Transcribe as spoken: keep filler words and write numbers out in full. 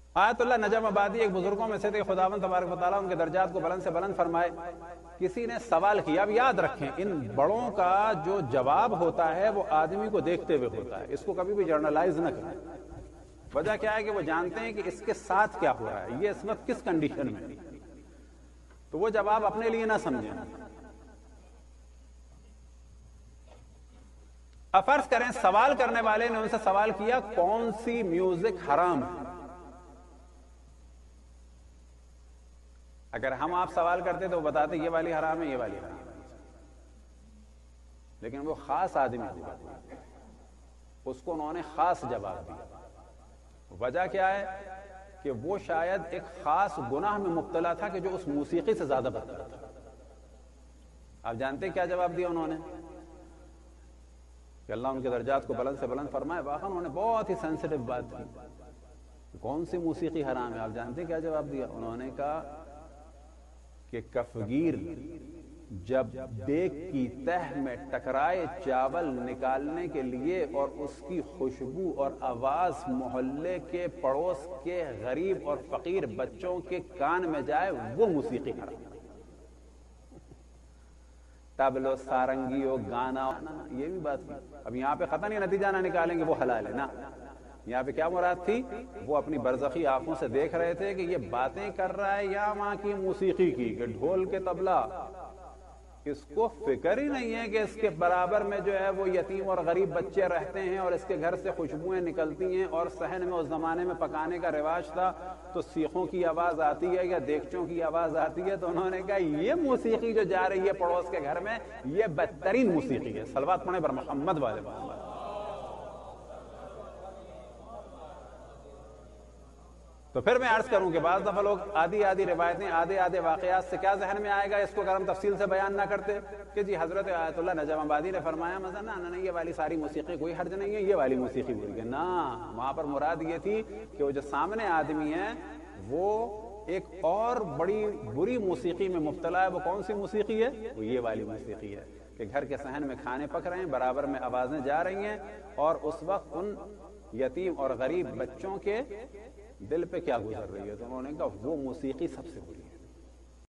آیت اللہ نجم آبادی ایک بزرگوں میں سے تھے، خداوند تبارک و تعالیٰ ان کے درجات کو بلند سے بلند فرمائے۔ کسی نے سوال کیا، اب یاد رکھیں ان بڑوں کا جو جواب ہوتا ہے وہ آدمی کو دیکھتے ہوئے ہوتا ہے، اس کو کبھی بھی جرنلائز نہ کریں۔ وجہ کیا ہے کہ وہ جانتے ہیں کہ اس کے ساتھ کیا ہو رہا ہے، یہ اس وقت کس کنڈیشن میں، تو وہ جواب اپنے لیے نہ سمجھیں۔ اب فرض کریں سوال کرنے والے نے ان سے سوال کیا کون سی میوزک حرام ہے۔ اگر ہم آپ سوال کرتے تو وہ بتاتے یہ والی حرام ہے، یہ والی حرام ہے، لیکن وہ خاص آدمی ہوا، اس کو انہوں نے خاص جواب دیا۔ وجہ کیا ہے کہ وہ شاید ایک خاص گناہ میں مبتلا تھا کہ جو اس موسیقی سے زیادہ بدتر تھا۔ آپ جانتے کیا جواب دیا انہوں نے؟ کہ اللہ ان کے درجات کو بلند سے بلند فرمائے، واقعا انہوں نے بہت ہی سینسٹیو بات کی، کون سی موسیقی حرام ہے؟ آپ جانتے کیا جواب دیا؟ انہوں نے کہا کہ کفگیر جب دیگ کی تہ میں ٹکرائے چاول نکالنے کے لیے اور اس کی خوشبو اور آواز محلے کے پڑوس کے غریب اور فقیر بچوں کے کان میں جائے وہ موسیقی حرام۔ تبلو سارنگیو گانا، یہ بھی بات کی۔ اب یہاں پہ خطا نہیں نتیجہ نہ نکالیں گے وہ حلال ہے، نا، یہاں پہ کیا مراد تھی؟ وہ اپنی برزخی آنکھوں سے دیکھ رہے تھے کہ یہ باتیں کر رہا ہے یا وہاں کی موسیقی کی، کہ ڈھول کے طبلہ، اس کو فکر ہی نہیں ہے کہ اس کے برابر میں جو ہے وہ یتیم اور غریب بچے رہتے ہیں اور اس کے گھر سے خوشبوئیں نکلتی ہیں، اور صحن میں اس زمانے میں پکانے کا رواج تھا تو سیخوں کی آواز آتی ہے یا دیگچوں کی آواز آتی ہے، تو انہوں نے کہا یہ موسیقی جو جا رہی ہے پڑوس کے گھر میں یہ بدترین موسیقی ہے۔ صلوات پڑھیں بر محمد والے محمد۔ تو پھر میں عرض کروں کہ بعض دفعہ لوگ آدھی آدھی روایتیں آدھے آدھے واقعات سے کیا ذہن میں آئے گا، اس کو اگر ہم تفصیل سے بیان نہ کرتے کہ جی حضرت آیت اللہ نجم آبادی نے فرمایا مثلا نا نا یہ والی ساری موسیقی کوئی حرج نہیں ہے، یہ والی موسیقی بری ہے، نا، وہاں پر مراد یہ تھی کہ وہ جو سامنے آدمی ہے وہ ایک اور بڑی بری موسیقی میں مبتلا ہے۔ وہ کون سی موسیقی ہے؟ وہ یہ والی موسیقی ہے کہ گھر کے صحن میں کھانے پک رہے ہیں، برابر میں آوازیں جا رہی ہیں، اور اس وقت ان یتیم اور غریب بچوں کے دل پہ کیا گزر رہی ہے، تو انہوں نے کہا وہ موسیقی سب سے بری ہے۔